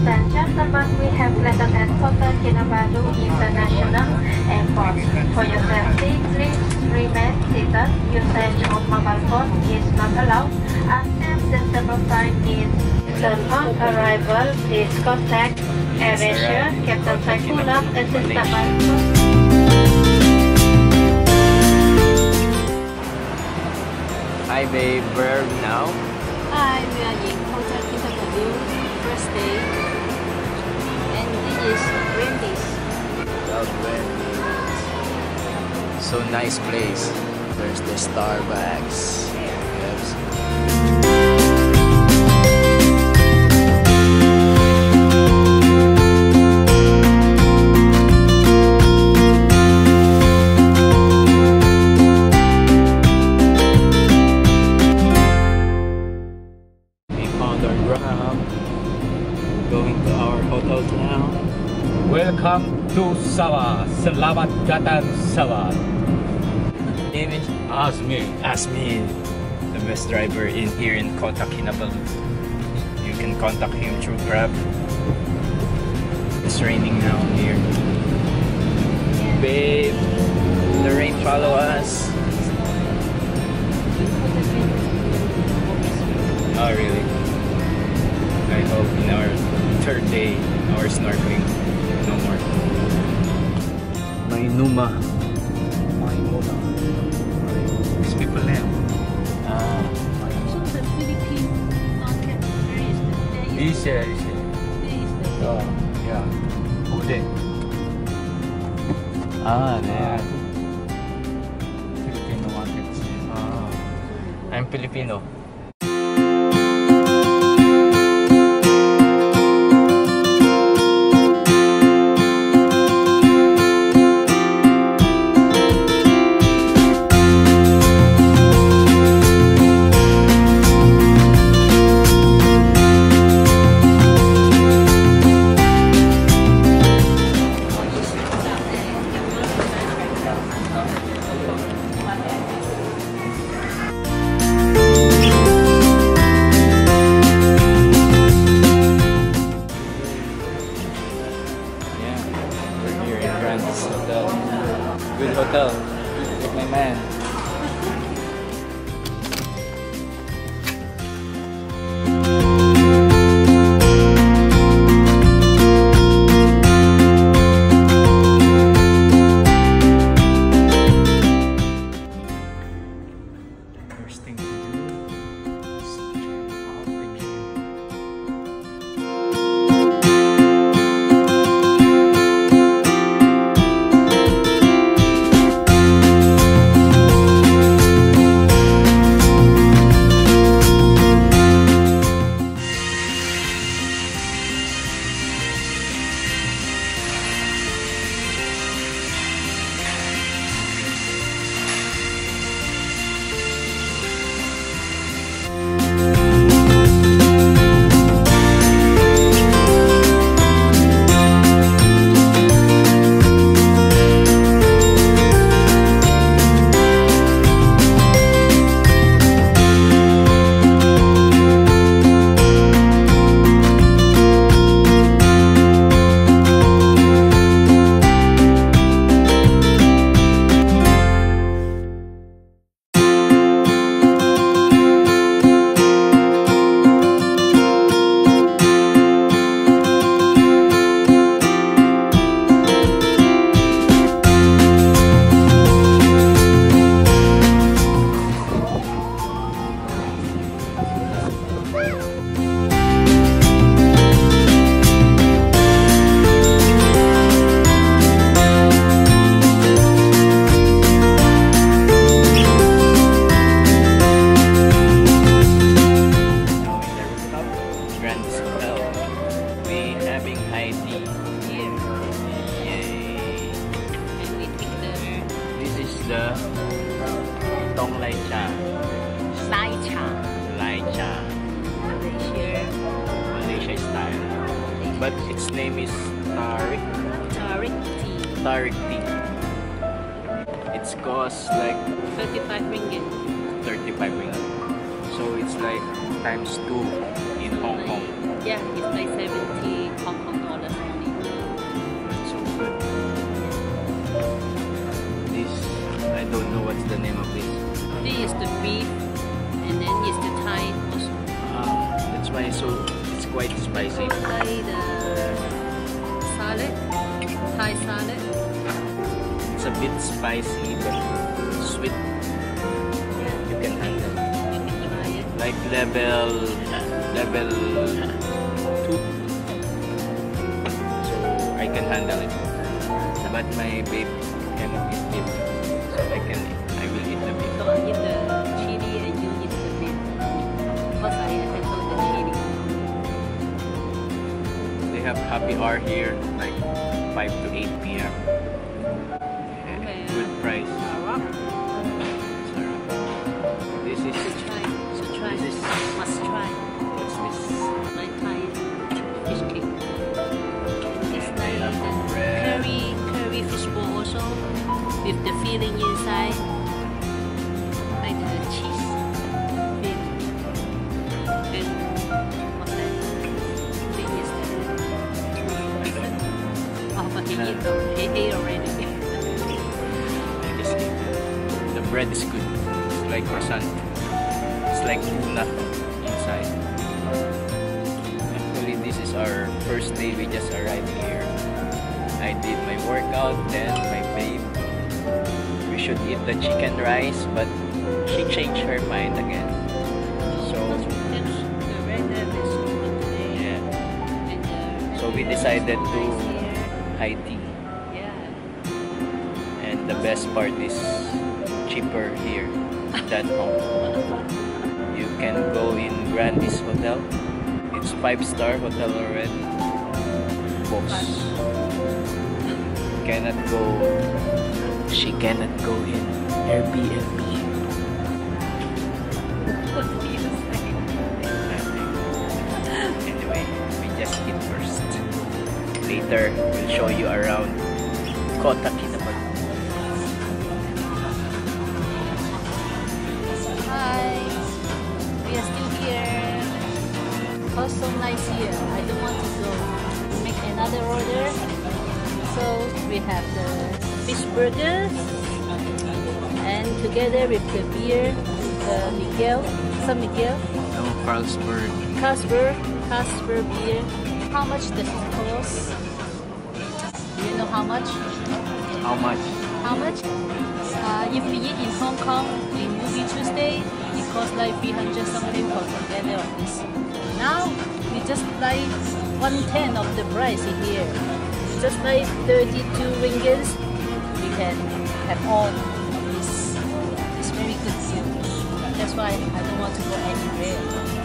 and gentlemen, we have landed at KOTAKINABALU International Airport. For your safety, please remain seated. Usage of mobile phone is not allowed until the table sign is turned on arrival. Please contact AirAsia, Captain Saikulam, assistant by. Hi babe, where are we now? Hi, we are in KOTAKINABALu, first day, and this is Wendy's. Love Wendy's. So nice place. There's the Starbucks. Yes. Going to our hotel now. Welcome to Sabah. Selamat datang Sabah. Name is Asmin, the best driver in here in KOTAKINABALU. You can contact him through Grab. It's raining now here. Babe, the rain follow us. Oh really? I hope in our third day, our snorkeling, no more. Mainuma. These people now. So the Philippine market, where is the Asia. Oh, Yeah. Ode. There. Filipino markets. I'm Filipino. Good hotel with my man. First thing to do is check out the gym. The Tong Lai Cha. Lai Cha. Malaysia style. But its name is Tarik tea. It's cost like 35 ringgit. 35 ringgit. So it's like times 2 in Hong Kong. Yeah, it's like 70 beef, and then it's the Thai also. That's why it's quite spicy. Like the salad, Thai salad. It's a bit spicy but sweet. You can handle. You can try it. Like level 2. So I can handle it. But my babe cannot eat beef. So I will eat the beef. So I eat the chili and you eat the beef. Because I handle the chili. They have happy hour here, like 5 to 8 p.m. Good price. This is So try. This is Must try. what's this? My Thai fish cake. It's like the bread. curry fish bowl also with the filling inside, like the cheese filling. And what's that thing is that? Oh, but he ate already. I just eat it. The bread is good. It's like croissant. It's like tuna inside. Actually, this is our first day. We just arrived here. I did my workout, then my babe. We should eat the chicken rice, but she changed her mind again. So yeah. So we decided to high tea. Yeah. And the best part is cheaper here than home. You can go in Grandy's hotel. It's 5-star hotel already. Box. She cannot go in Airbnb. What do you say? Anyway, we just eat first. Later, we'll show you around KOTAKINABALU. Hi, we are still here. Oh, so nice here. I don't want to go make another order. So we have the fish burgers and together with the beer, the San Miguel, No, Carlsberg. Carlsberg beer. How much does it cost? Do you know how much? How much? How much? If we eat in Hong Kong in Movie Tuesday, it costs like 300 something for together of this. Now we just like 1/10 of the price here. Just like 32 ringgits, we can have all of this. It's very good deal. That's why I don't want to go anywhere.